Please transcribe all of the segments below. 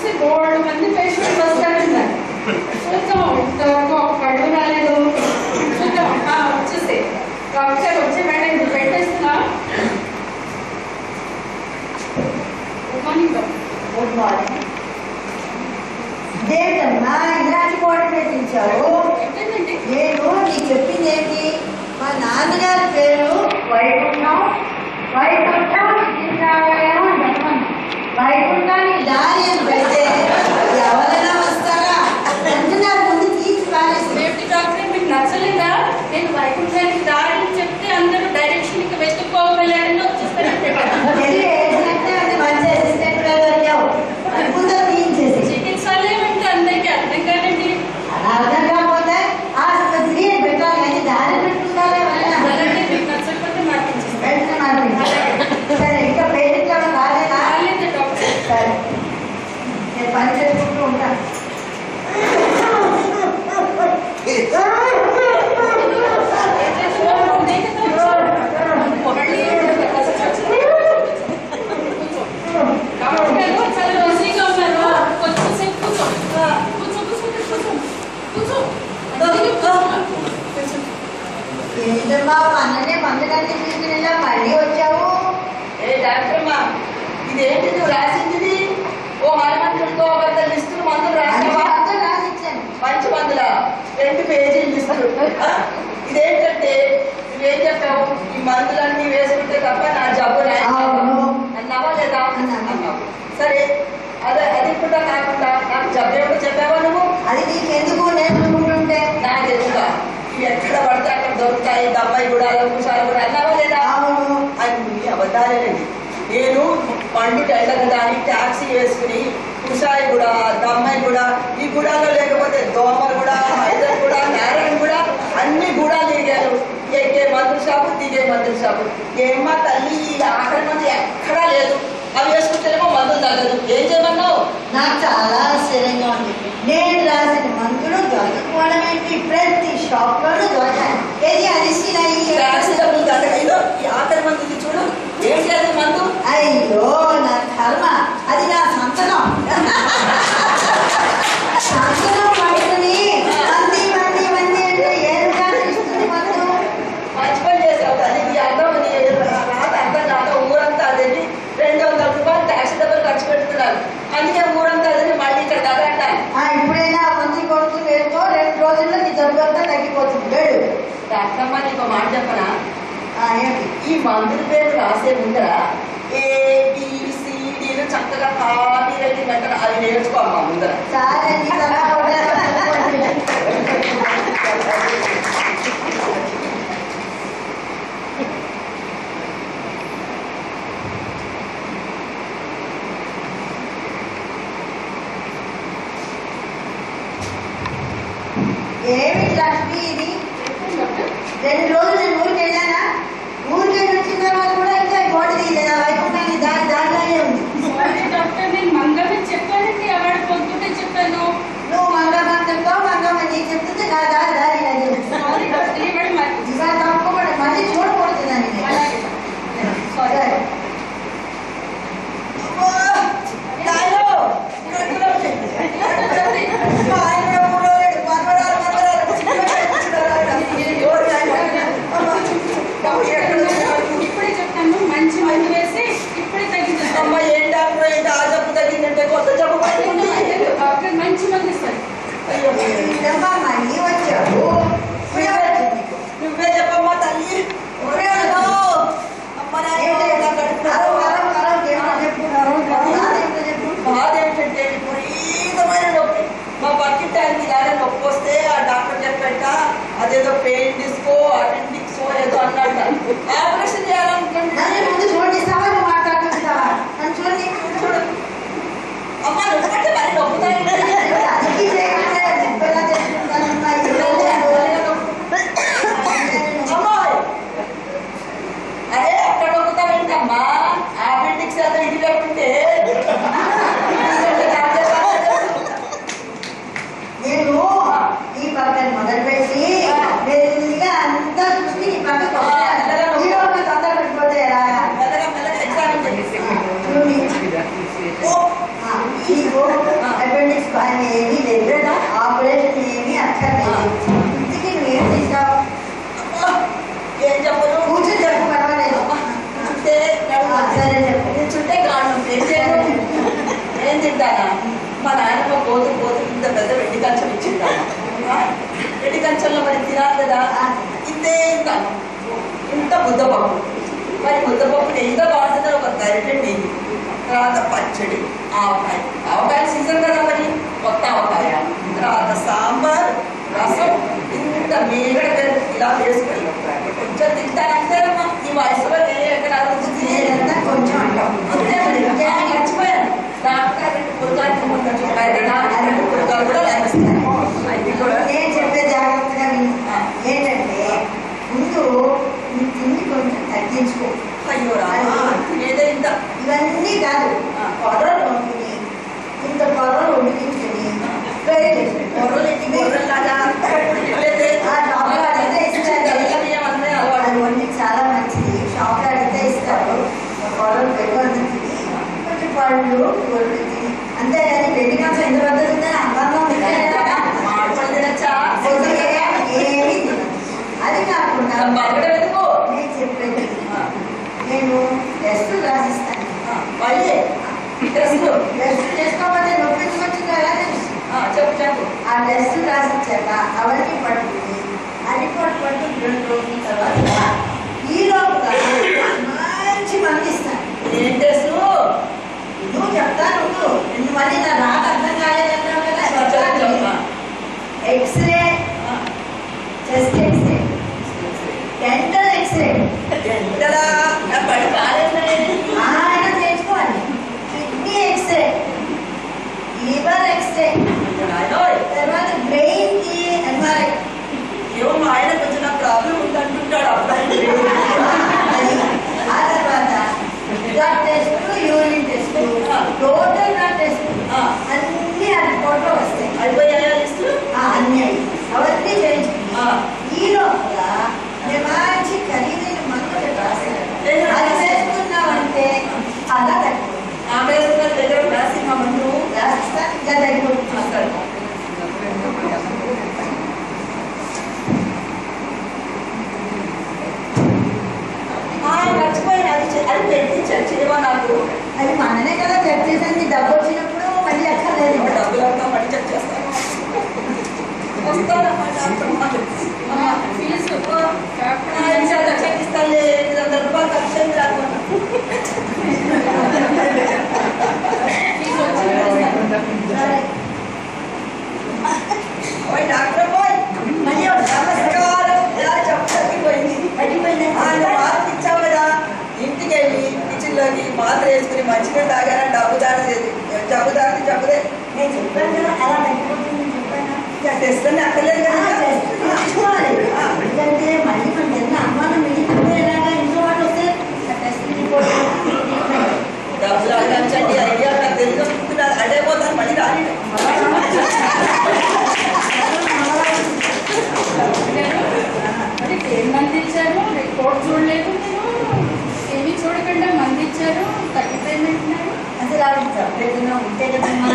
చూస్తే 3 మంది పేషెంట్స్ వస్తారండి. చూద్దాం ఇంతవరకు ఒక పళ్ళు రాలేదు. చూద్దాం వచ్చేసి డాక్టర్ వచ్చి మేడం ఇది పెట్టేస్తున్నా. Good morning doctor. Good morning. ఏంటమ్మా ఇలాంటి కోడి పెట్టించావు? ఏంటండి? నేను నీకు చెప్పింది ఏంటి? మా నాన్నగారి పేరు వైకుంఠం, వైకుంఠం వైకుంఠానికి దారి అని పెడితే ఎవరైనా వస్తారా అంటున్నారు. ముందు తీసి సేఫ్టీ డాక్టర్ మీకు నచ్చలేదా? నేను వైకుంఠానికి దారి అని చెప్తే అందరూ డైరెక్షన్ కి వెతుక్కోగలని వచ్చేస్తారంటే మంచి అసిస్టెంట్ గా దొరికావు. ముందు తీయించేసి చికిత్సలే అంటే అందరికీ అర్థం కాదండి. అలా అర్థం కాకపోతే ఆసుపత్రి పెట్టాలి కానీ దారి పెట్టుకుంటారా? మీకు నచ్చకపోతే మార్పించేస్తాను. వెంటనే మార్పించాలి. సరే ఇంకా పేరెంట్ రాలేదా? రాలేదు డాక్టర్. సరే నేను పని చేసుకుంటూ ఉంటాను. ఏంటమ్మా పన్ననే పంచడానికి తీసుకునేలా మళ్ళీ వచ్చావు? ఏ డాక్టర్మా ఇదేంటి నువ్వు రాసింది? ఓ హనుమంతుడితో పెద్ద లిస్టులు మందులు రాసావా? రాసిచ్చాను. మంచి మందుల 2 పేజీలు లిస్టులు. ఇదేంటంటే నువ్వేం చెప్పావు? ఈ మందులన్నీ వేసుకుంటే తప్ప నా జబ్బు అన్నావా లేదా? సరే అది కూడా కాకుండా నాకు జబ్బు ఏమిటో చెప్పావా నువ్వు? అది నీకెందుకు నేర్చుకుంటుంటే? నాకు తెలుసా ఇవి ఎక్కడ పడితే అక్కడ దొరుకుతాయి. దమ్మాయి కూడా కుషాలు కూడా అన్నావా లేదా? అన్ని అబద్ధాలేనండి. నేను పండు వెళ్ళగదాని ట్యాక్సీ వేసుకుని కుషాయి కూడా దమ్మాయి కూడా ఈ గుడాలో లేకపోతే దోమలు కూడా హైదర్ కూడా నారాయణ కూడా అన్ని కూడా తిరిగాను. ఎక్కే మందుల షాపు దిగే మందుల షాపు. ఏమ్మా తల్లి ఈ ఆఖరి మంది ఎక్కడా లేదు. అవి వేసుకుంటేనేమో మందులు తగ్గదు. ఏం చేయమన్నావు? నాకు చాలా ఆశ్చర్యంగా ఉంది. నేను రాసిన మందులు దొరకపోవడం ఏంటి? ప్రతి షాప్ లోనూ దొరకాలి. ఏది అరిసిన ట్యాక్సీ డబ్బులు తగ్గదు. ఈ ఆఖరి మంది చూడు ఏంటి అది మందు? అయ్యో నా కర్మ, అది నా సంతకం. సంతకం పడుతుంది మంది మంది మంది అంటే ఏం ఇస్తుంది మందు? మంచి పని చేసావు. అది అర్థం రాత అర్థం కాక ఊరంతా అదేది 200 రూపాయలు ట్యాక్సీ డబ్బులు ఖర్చు పెడుతున్నారు. అందుకే ఊరంతా అదేది మళ్ళీ ఇక్కడ తగ్గంటాను. ఇప్పుడైనా మంది కొడుతూ వేసుకో, 2 రోజుల్లో నీ జబ్బు అంతా తగ్గిపోతుంది. వేడు డాక్టర్మా నీకు మాట చెప్పనా? ఏంటి? ఈ మందుల పేరు రాసే ముందర ABCDలు చక్కగా కాపీ రైటింగ్ అంటారు. అవి నేర్చుకోమ్మా ముందర. సరే ఏమిటి లక్ష్మి ఇది? 2 రోజులు నేను ఊరికి వెళ్ళానా? ఊరికి వచ్చిన తర్వాత కూడా ఇంకా గోడ తీయలేదా? వైకుంఠానికి దారిలాగే ఉంది. డాక్టర్ నేను మంగమ్మ చెప్పానండి. అవాడు పొద్దుటే చెప్పాను. నువ్వు మంగమ్మ చెప్తావు, మంగమ్మ నీకు చెప్తుంది. నా దారి అది ఇంకా తప్పకుండా మళ్ళీ చూడకూడదు. సరే ఇప్పుడే చెప్తాను. మంచి మందు వేసి ఇప్పుడే తగ్గించాను. ఏం డాక్టర్ ఏంటి ఆ జబ్బు తగ్గిందంటే కొత్త జబ్బు డాక్టర్ మంచి మంది ఇస్తారు. మళ్ళీ వచ్చావు. నువ్వే చెప్పమ్మా తల్లి. బాధ ఏంటంటే విపరీతమైన నొప్పి. మా పక్కింటి ఆయనకి కానీ నొప్పి వస్తే ఆ డాక్టర్ చెప్పాక అదేదో పెయిన్ డిస్కో అటెండిక్స్ ఏదో అన్నాడు. ఆపరేషన్ చేయాలనుకుంటున్నాను. ముందు చూడిస్తావా? నువ్వు మాట్లాడుతున్నావా? నన్ను చూడండి. చూడు అమ్మా నువ్వంటే మరి నొప్పుతాయి. అరే అక్కడ నొక్కుతావేంటమ్మా? అపెండిక్స్ ఏదో ఇది లేకుంటే నేను ఈ పక్కన మొదలుపెట్టి అంతా చూసి ఈ పక్కన బాగా ఏమీ లేదు, ఆపరేషన్ ఏమీ అక్కర్లేదు. ఇంటికి నువ్వేం చేసావు? ఏం చెప్పను, కూర్చొని చెప్పు, పర్వాలేదు. చుట్టే సరే చెప్పు. చుట్టే కారణం ఏం చేయను. ఏం తింటానా, మా నాయనమ్మ పోతూ ఇంత పెద్ద వెండి కంచం ఇచ్చిందమ్మా. వెండి కంచంలో మరి తినాలి కదా, ఇంత ముద్దపప్పు. మరి ముద్దపప్పు నెయ్యిగా బాగుంటుంది, ఒక గరిటె నెయ్యి, తర్వాత పచ్చడి, ఆవకాయ సీజన్ కదా, మరి కొత్త ఆవకాయ, తర్వాత సాంబార్, రసం, ఇంత మీగడ ఇలా వేసుకొని కొంచెం తింటానంటేనమ్మా. ఈ వయసులో ఎక్కడ కొంచెం మర్చిపోయాను. డాక్టర్ 2 పురకాలు కూడా లేస్తాయి. నేను చెప్పే జాగ్రత్తగా ఏంటంటే, ముందు నీ తిండి కొంచెం తగ్గించుకో. అయ్యో ఏదో ఇంత ఇవన్నీ కాదు, కొర్రలు వండుకుని ఇంత కొర్రలు వండుకించుకొని వండి చాలా మంచిది. షాప్లో అడిగితే ఇస్తారు. కొర్రలు పెట్టుకొని కొంచెం పళ్ళు గొడ్డు తిని, అంతేగాని పెళ్లి కాదు ఎంత పద్ధతి అందంగా ఏమీ అది కాకుండా నేను చెప్పేది, నేను టెస్టులు రాసిస్తాను. టెస్ట్ చేసుకోకపోతే నొప్పి వచ్చిందా చెప్పు. ఆ టెస్టులు రాసిచ్చాక అవన్నీ పట్టుకుని అరిపోటు పట్టు 2 రోజుల తర్వాత ఈ లోపల మంచి మంది ఇస్తాను. ఏం టెస్ట్ నువ్వు చెప్తాను, నువ్వు మళ్ళీ నా రాక అర్థం కాలేదన్నావు కదా. X-ray, chest x-ray, dental x-ray ఆయన చేసుకోవాలి, కిడ్నీ ఎక్స్రే, లివర్ ఎక్స్రే, తర్వాత బ్రెయిన్ కి ఎంఆర్ఐ. ఏమో మా ఆయన కొంచెం నాకు ప్రాబ్లం ఉందంటుంటాడు అబ్బాయి. ఆ తర్వాత blood test, urine test, total blood test అన్ని ఆ రిపోర్ట్లో వస్తాయి. అయిపోయాయా లిస్టు? అన్నీ అవన్నీ చేయించుకుని ఈ లోపల మంచి ఖరీదైన మందులు రాశారు. అది వేసుకున్నామంటే అలా తగ్గిపోతుంది. ఆ వేసుకున్న దగ్గర రాసి మా మందు రాసిస్తా ఇంకా తగ్గిపోతుంది. మర్చిపోయిన అది పెట్టించారు చేయవా నాకు. అది మననే కదా చెక్ చేసేది. డబ్బు వచ్చినప్పుడు మళ్ళీ అక్కర్లేదు. డబ్బులంతా మళ్ళీ చెక్ చేస్తాను. చెక్కిస్తాను, 800 రూపాయలు ఖర్చు అయింది రాకుండా. డాక్టర్ పోయి మళ్ళీ తగ్గిపోయింది. మాత్ర ఇచ్చావు కదా, ఇంటికి వెళ్ళి కిచెన్లోకి మాత్ర వేసుకుని మంచిగా తాగారా, జబ్బుదే నేను చెప్పాను కదా అలా తగ్గిపోతుంది చెప్పాను. టెస్ట్ అన్నీ అక్కర్లేదు కదా. ఎందుకంటే మళ్ళీ మనకి ఎంత అనుమానం మిగిలిపోతే ఎలాగా ఇంట్లో వాళ్ళు వస్తే టెస్ట్ రిపోర్ట్ డబ్బులు అడగండి, ఐడియా నాకు తెలియదు అడే పోతాను మళ్ళీ రాని. ఏం మంది ఇచ్చారు, రిపోర్ట్ చూడలేదు, ఏమీ చూడకుండా మంది ఇచ్చారు, తగ్గిపోయినట్టున్నారు. అసలు ఆవిడ సపరేట్గా ఉంటే కదమ్మా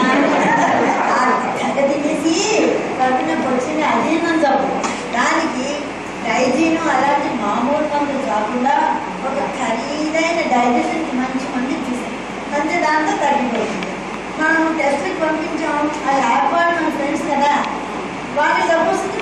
తినేసి కడుపున వచ్చింది అజీర్ణం జబ్బు. దానికి డైజీను అలాంటి మామూలు మందులు కాకుండా ఒక ఖరీదైన డైజెషన్కి మంచి మంది ఇచ్చేసాం. అంతే దాంతో తగ్గిపోతుంది. మనం టెస్ట్కి పంపించాం, ఆ ల్యాబ్ వాళ్ళు మన ఫ్రెండ్స్ కదా, వాళ్ళకి సపోజ్